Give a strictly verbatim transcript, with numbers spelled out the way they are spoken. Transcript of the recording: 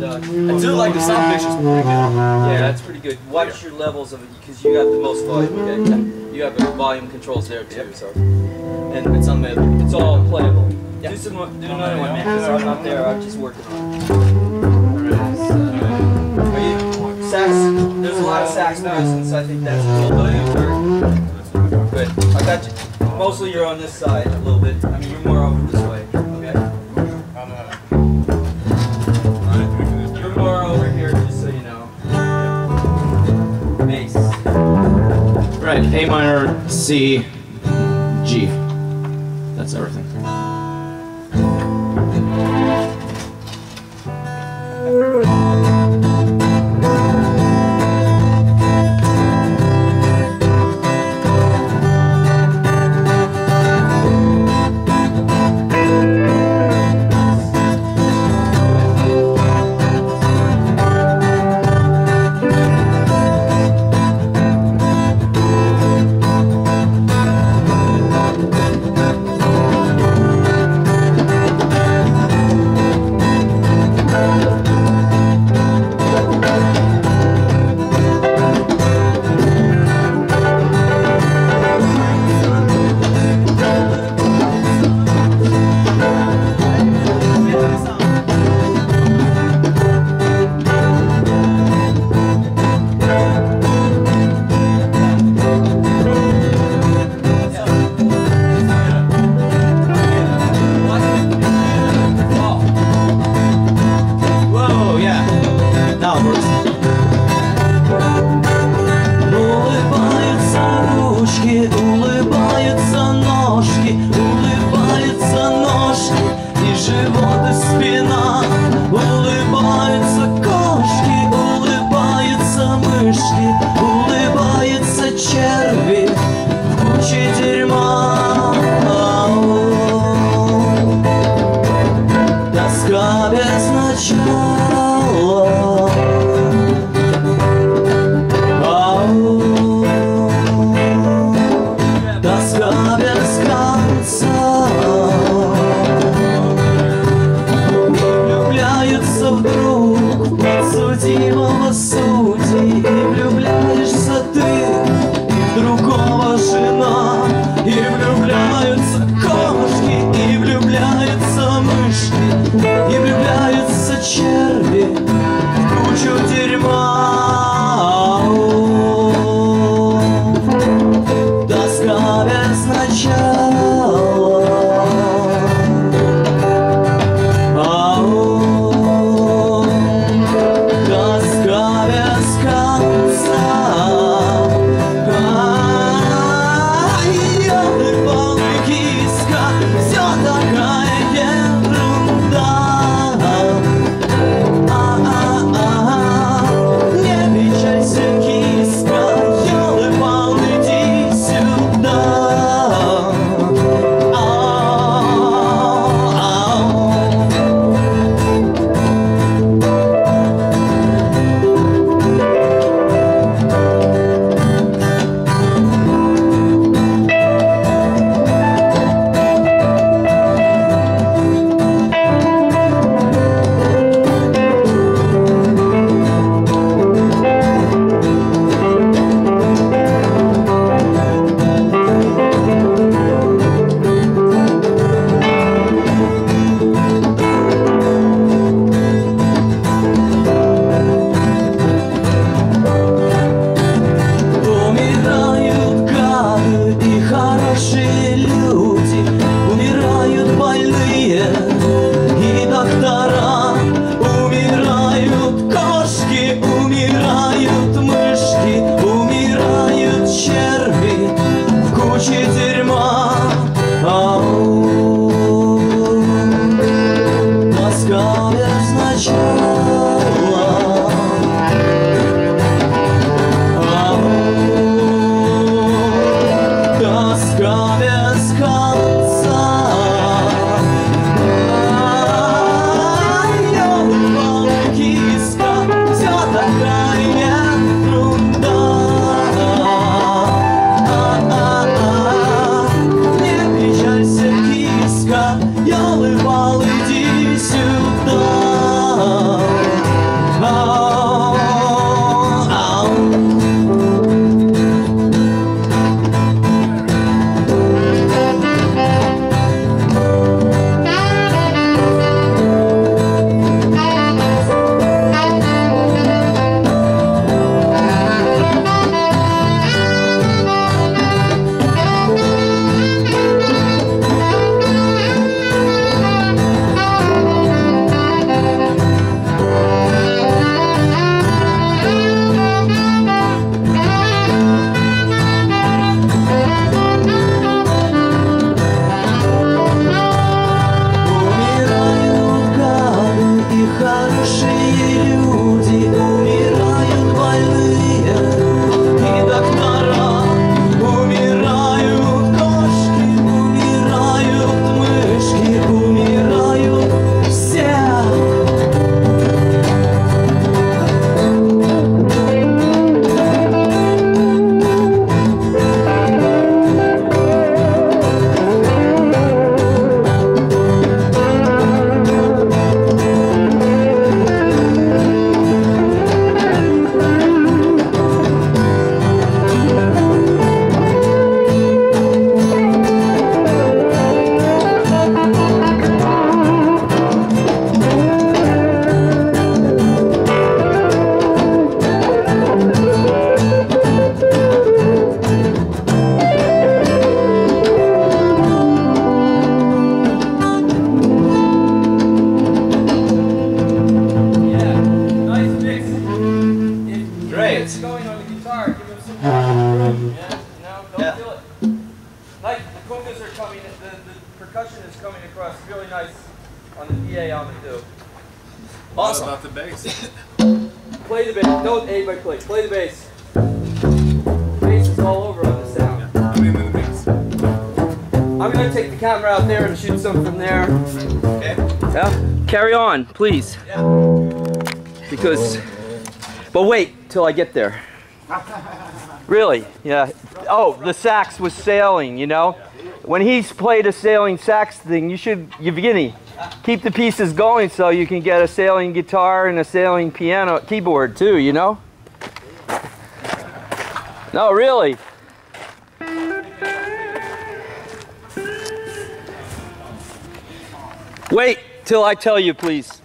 And uh, I do like the sound picture's pretty good. Yeah, that's pretty good. Watch your levels of it because you got the most volume. Okay? You have volume controls there too. So, and it's on the, it's all playable. Yeah. Do some, do another one, man. Because I'm not there. I'm just working on it. Alright. So, are you sax? There's a lot of sax musicians. So I think that's cool. Good. I got you. Mostly you're on this side a little bit. I mean, you're more over this way. Okay. You're more over here, just so you know. Bass. Right. A minor, C, G. That's everything. yeah, Ahmadu. Awesome. What about the bass? Play the bass. Don't aid by click. Play the bass. Bass is all over on the sound. Yeah. I mean, the bass. I'm gonna take the camera out there and shoot some from there. Okay. Yeah. Carry on, please. Yeah. Because, but wait till I get there. Really? Yeah. Oh, the sax was sailing. You know, when he's played a sailing sax thing, you should, Evgenij, keep the pieces going so you can get a sailing guitar and a sailing piano keyboard too. You know. No, really. Wait till I tell you, please.